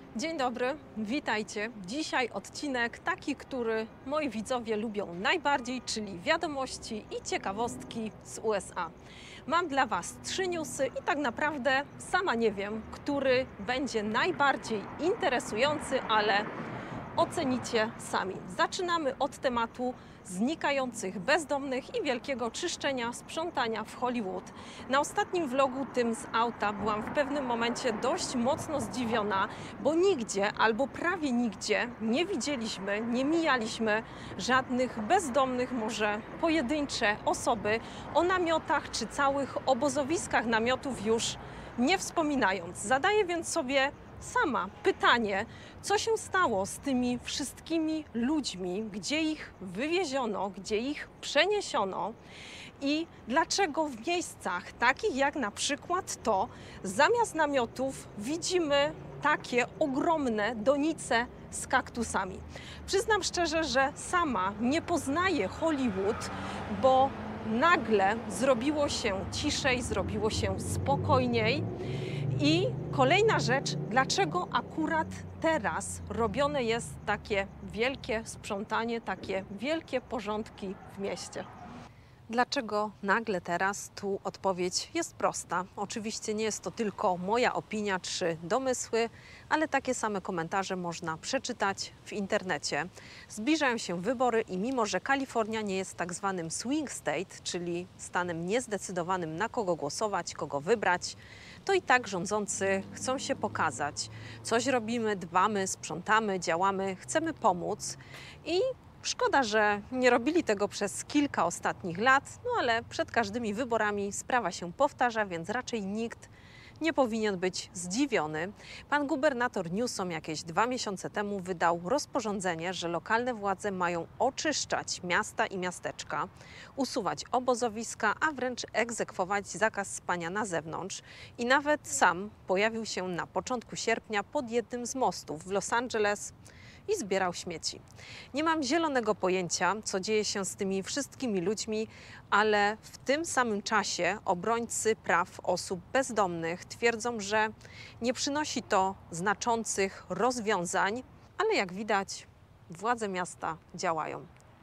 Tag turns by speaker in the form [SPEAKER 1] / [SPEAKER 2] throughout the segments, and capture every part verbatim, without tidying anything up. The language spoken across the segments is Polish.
[SPEAKER 1] Dzień dobry, witajcie. Dzisiaj odcinek taki, który moi widzowie lubią najbardziej, czyli wiadomości i ciekawostki z U S A. Mam dla Was trzy newsy i tak naprawdę sama nie wiem, który będzie najbardziej interesujący, ale ocenicie sami. Zaczynamy od tematu znikających bezdomnych i wielkiego czyszczenia, sprzątania w Hollywood. Na ostatnim vlogu, tym z auta, byłam w pewnym momencie dość mocno zdziwiona, bo nigdzie albo prawie nigdzie nie widzieliśmy, nie mijaliśmy żadnych bezdomnych, może pojedyncze osoby, o namiotach czy całych obozowiskach namiotów już nie wspominając. Zadaję więc sobie sama pytanie, co się stało z tymi wszystkimi ludźmi, gdzie ich wywieziono, gdzie ich przeniesiono i dlaczego w miejscach takich jak na przykład to, zamiast namiotów widzimy takie ogromne donice z kaktusami. Przyznam szczerze, że sama nie poznaję Hollywood, bo nagle zrobiło się ciszej, zrobiło się spokojniej. I kolejna rzecz, dlaczego akurat teraz robione jest takie wielkie sprzątanie, takie wielkie porządki w mieście? Dlaczego nagle teraz? Tu odpowiedź jest prosta. Oczywiście nie jest to tylko moja opinia czy domysły, ale takie same komentarze można przeczytać w internecie. Zbliżają się wybory i mimo, że Kalifornia nie jest tak zwanym swing state, czyli stanem niezdecydowanym, na kogo głosować, kogo wybrać, to i tak rządzący chcą się pokazać. Coś robimy, dbamy, sprzątamy, działamy, chcemy pomóc i szkoda, że nie robili tego przez kilka ostatnich lat, no ale przed każdymi wyborami sprawa się powtarza, więc raczej nikt nie powinien być zdziwiony. Pan gubernator Newsom jakieś dwa miesiące temu wydał rozporządzenie, że lokalne władze mają oczyszczać miasta i miasteczka, usuwać obozowiska, a wręcz egzekwować zakaz spania na zewnątrz. I nawet sam pojawił się na początku sierpnia pod jednym z mostów w Los Angeles i zbierał śmieci. Nie mam zielonego pojęcia, co dzieje się z tymi wszystkimi ludźmi, ale w tym samym czasie obrońcy praw osób bezdomnych twierdzą, że nie przynosi to znaczących rozwiązań, ale jak widać, władze miasta działają.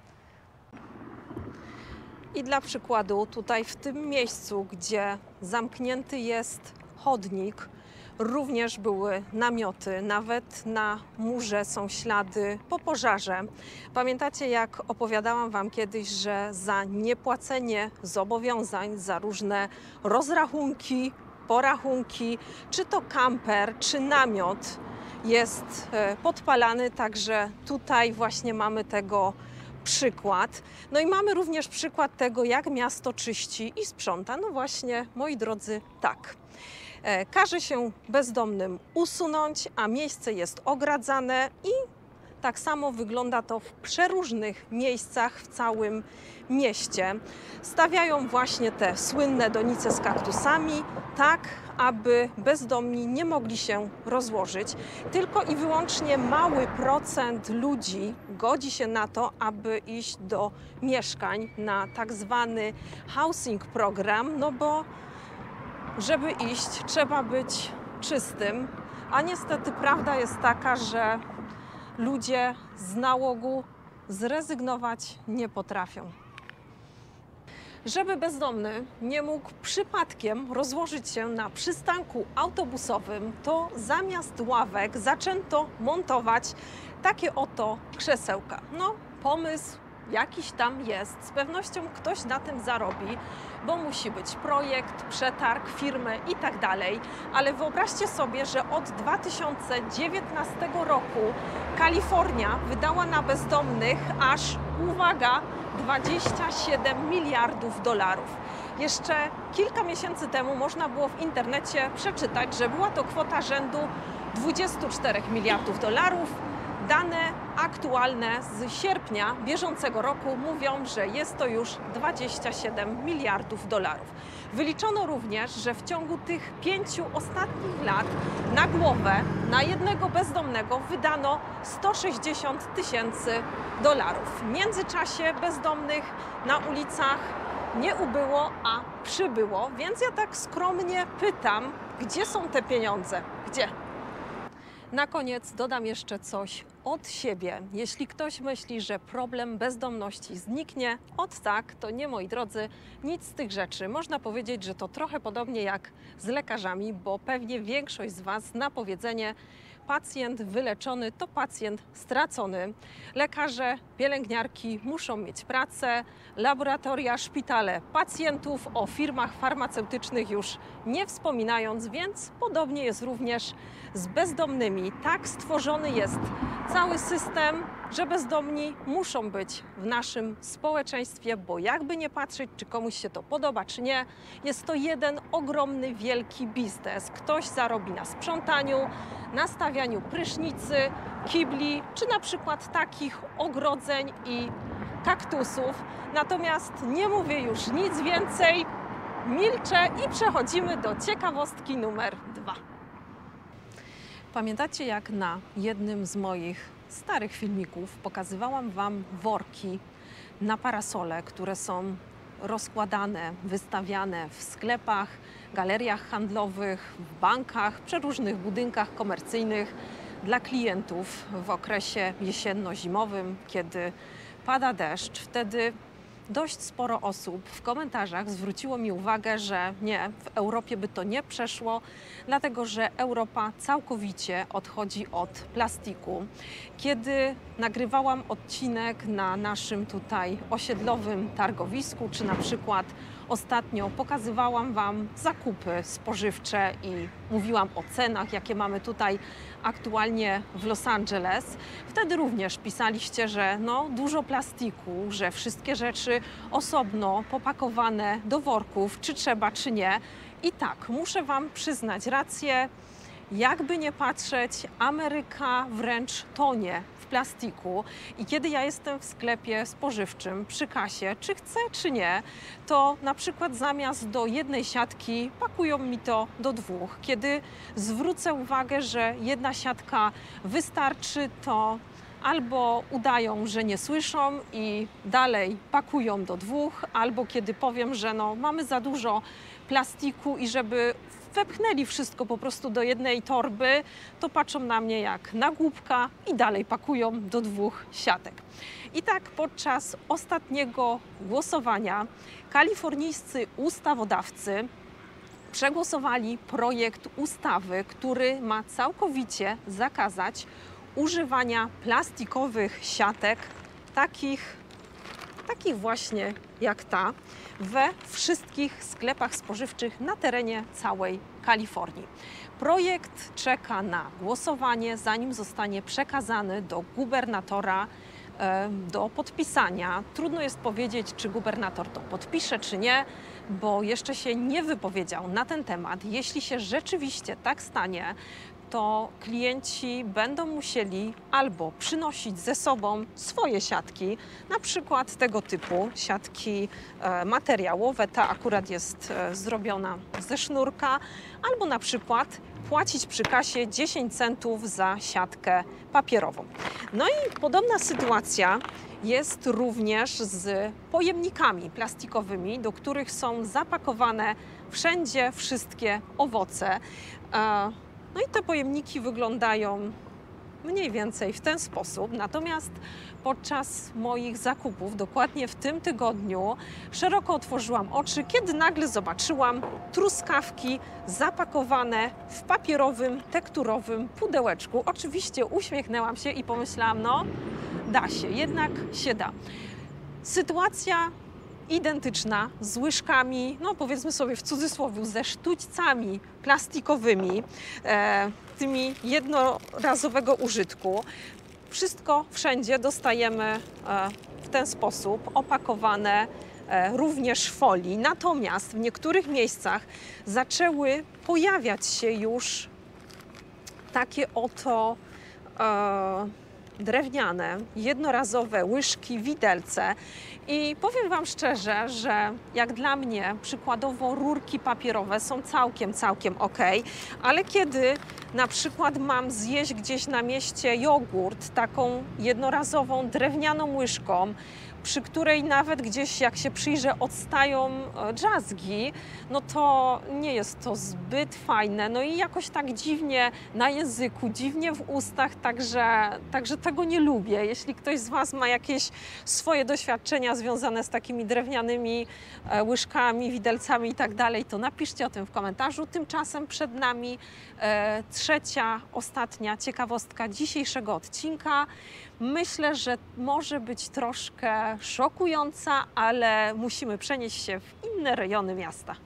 [SPEAKER 1] I dla przykładu, tutaj w tym miejscu, gdzie zamknięty jest chodnik, również były namioty, nawet na murze są ślady po pożarze. Pamiętacie, jak opowiadałam Wam kiedyś, że za niepłacenie zobowiązań, za różne rozrachunki, porachunki, czy to kamper, czy namiot jest podpalany, także tutaj właśnie mamy tego przykład. No i mamy również przykład tego, jak miasto czyści i sprząta. No właśnie, moi drodzy, tak. Każe się bezdomnym usunąć, a miejsce jest ogradzane i tak samo wygląda to w przeróżnych miejscach w całym mieście. Stawiają właśnie te słynne donice z kaktusami, tak aby bezdomni nie mogli się rozłożyć. Tylko i wyłącznie mały procent ludzi godzi się na to, aby iść do mieszkań na tak zwany housing program, no bo żeby iść, trzeba być czystym, a niestety prawda jest taka, że ludzie z nałogu zrezygnować nie potrafią. Żeby bezdomny nie mógł przypadkiem rozłożyć się na przystanku autobusowym, to zamiast ławek zaczęto montować takie oto krzesełka. No, pomysł jakiś tam jest, z pewnością ktoś na tym zarobi, bo musi być projekt, przetarg, firmy i tak dalej. Ale wyobraźcie sobie, że od dwa tysiące dziewiętnastego roku Kalifornia wydała na bezdomnych aż, uwaga, dwadzieścia siedem miliardów dolarów. Jeszcze kilka miesięcy temu można było w internecie przeczytać, że była to kwota rzędu dwudziestu czterech miliardów dolarów. Dane aktualne z sierpnia bieżącego roku mówią, że jest to już dwadzieścia siedem miliardów dolarów. Wyliczono również, że w ciągu tych pięciu ostatnich lat na głowę, na jednego bezdomnego wydano sto sześćdziesiąt tysięcy dolarów. W międzyczasie bezdomnych na ulicach nie ubyło, a przybyło, więc ja tak skromnie pytam, gdzie są te pieniądze? Gdzie? Na koniec dodam jeszcze coś od siebie. Jeśli ktoś myśli, że problem bezdomności zniknie, od tak, to nie, moi drodzy, nic z tych rzeczy. Można powiedzieć, że to trochę podobnie jak z lekarzami, bo pewnie większość z Was zna powiedzenie: pacjent wyleczony to pacjent stracony. Lekarze, pielęgniarki muszą mieć pracę, laboratoria, szpitale pacjentów, o firmach farmaceutycznych już nie wspominając, więc podobnie jest również z bezdomnymi. Tak stworzony jest cały system, że bezdomni muszą być w naszym społeczeństwie, bo jakby nie patrzeć, czy komuś się to podoba, czy nie, jest to jeden ogromny, wielki biznes. Ktoś zarobi na sprzątaniu, na stawianiu prysznicy, kibli, czy na przykład takich ogrodzeń i kaktusów. Natomiast nie mówię już nic więcej, milczę i przechodzimy do ciekawostki numer dwa. Pamiętacie, jak na jednym z moich starych filmików pokazywałam Wam worki na parasole, które są rozkładane, wystawiane w sklepach, galeriach handlowych, w bankach, przeróżnych budynkach komercyjnych dla klientów w okresie jesienno-zimowym, kiedy pada deszcz. Wtedy dość sporo osób w komentarzach zwróciło mi uwagę, że nie, w Europie by to nie przeszło, dlatego że Europa całkowicie odchodzi od plastiku. Kiedy nagrywałam odcinek na naszym tutaj osiedlowym targowisku, czy na przykład ostatnio pokazywałam Wam zakupy spożywcze i mówiłam o cenach, jakie mamy tutaj aktualnie w Los Angeles. Wtedy również pisaliście, że no, dużo plastiku, że wszystkie rzeczy osobno popakowane do worków, czy trzeba, czy nie. I tak, muszę Wam przyznać rację, jakby nie patrzeć, Ameryka wręcz tonie w plastiku i kiedy ja jestem w sklepie spożywczym przy kasie, czy chcę, czy nie, to na przykład zamiast do jednej siatki pakują mi to do dwóch. Kiedy zwrócę uwagę, że jedna siatka wystarczy, to albo udają, że nie słyszą i dalej pakują do dwóch, albo kiedy powiem, że no, mamy za dużo plastiku i żeby wepchnęli wszystko po prostu do jednej torby, to patrzą na mnie jak na głupka i dalej pakują do dwóch siatek. I tak podczas ostatniego głosowania kalifornijscy ustawodawcy przegłosowali projekt ustawy, który ma całkowicie zakazać używania plastikowych siatek, takich, takich właśnie jak ta, we wszystkich sklepach spożywczych na terenie całej Kalifornii. Projekt czeka na głosowanie, zanim zostanie przekazany do gubernatora e, do podpisania. Trudno jest powiedzieć, czy gubernator to podpisze, czy nie, bo jeszcze się nie wypowiedział na ten temat. Jeśli się rzeczywiście tak stanie, to klienci będą musieli albo przynosić ze sobą swoje siatki, na przykład tego typu siatki e, materiałowe, ta akurat jest e, zrobiona ze sznurka, albo na przykład płacić przy kasie dziesięć centów za siatkę papierową. No i podobna sytuacja jest również z pojemnikami plastikowymi, do których są zapakowane wszędzie wszystkie owoce. E, No i te pojemniki wyglądają mniej więcej w ten sposób, natomiast podczas moich zakupów, dokładnie w tym tygodniu, szeroko otworzyłam oczy, kiedy nagle zobaczyłam truskawki zapakowane w papierowym, tekturowym pudełeczku. Oczywiście uśmiechnęłam się i pomyślałam, no da się, jednak się da. Sytuacja identyczna z łyżkami, no powiedzmy sobie w cudzysłowie, ze sztućcami plastikowymi, e, tymi jednorazowego użytku. Wszystko wszędzie dostajemy e, w ten sposób opakowane e, również w folii. Natomiast w niektórych miejscach zaczęły pojawiać się już takie oto e, drewniane, jednorazowe łyżki, widelce. I powiem Wam szczerze, że jak dla mnie przykładowo rurki papierowe są całkiem, całkiem ok, ale kiedy na przykład mam zjeść gdzieś na mieście jogurt taką jednorazową drewnianą łyżką, przy której nawet gdzieś jak się przyjrzę odstają drzazgi, no to nie jest to zbyt fajne, no i jakoś tak dziwnie na języku, dziwnie w ustach, także, także tego nie lubię. Jeśli ktoś z Was ma jakieś swoje doświadczenia związane z takimi drewnianymi łyżkami, widelcami i tak dalej, to napiszcie o tym w komentarzu. Tymczasem przed nami e, trzecia, ostatnia ciekawostka dzisiejszego odcinka. Myślę, że może być troszkę szokująca, ale musimy przenieść się w inne rejony miasta.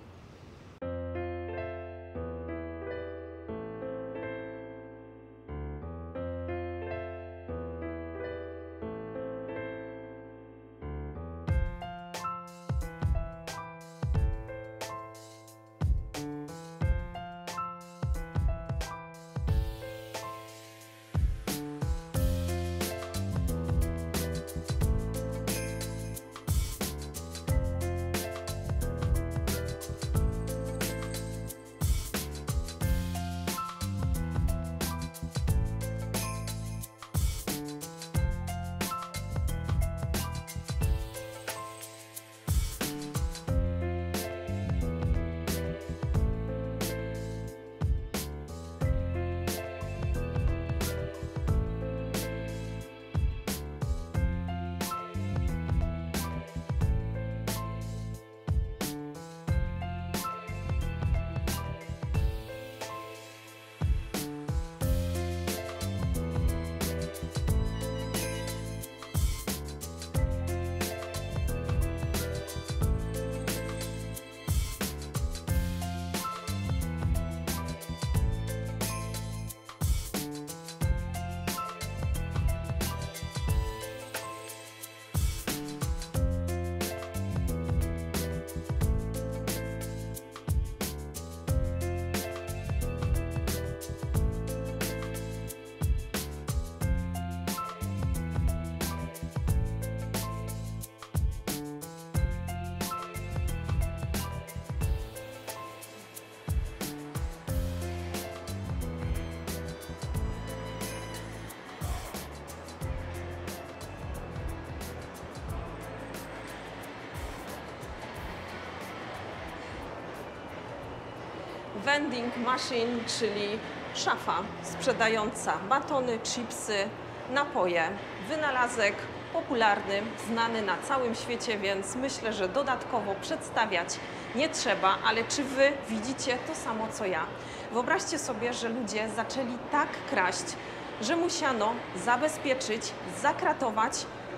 [SPEAKER 1] Vending machine, czyli szafa sprzedająca batony, chipsy, napoje. Wynalazek popularny, znany na całym świecie, więc myślę, że dodatkowo przedstawiać nie trzeba, ale czy Wy widzicie to samo co ja? Wyobraźcie sobie, że ludzie zaczęli tak kraść, że musiano zabezpieczyć, zakratować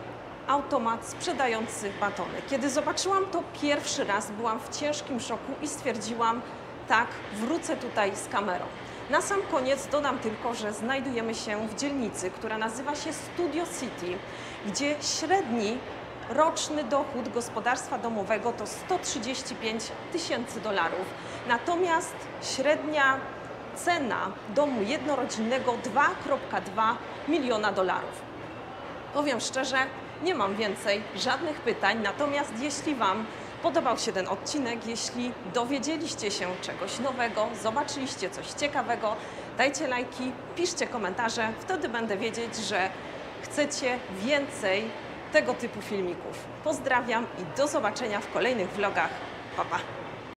[SPEAKER 1] automat sprzedający batony. Kiedy zobaczyłam to pierwszy raz, byłam w ciężkim szoku i stwierdziłam, tak, wrócę tutaj z kamerą. Na sam koniec dodam tylko, że znajdujemy się w dzielnicy, która nazywa się Studio City, gdzie średni roczny dochód gospodarstwa domowego to sto trzydzieści pięć tysięcy dolarów. Natomiast średnia cena domu jednorodzinnego dwa przecinek dwa miliona dolarów. Powiem szczerze, nie mam więcej żadnych pytań, natomiast jeśli Wam podobał się ten odcinek, jeśli dowiedzieliście się czegoś nowego, zobaczyliście coś ciekawego, dajcie lajki, piszcie komentarze, wtedy będę wiedzieć, że chcecie więcej tego typu filmików. Pozdrawiam i do zobaczenia w kolejnych vlogach. Pa, pa!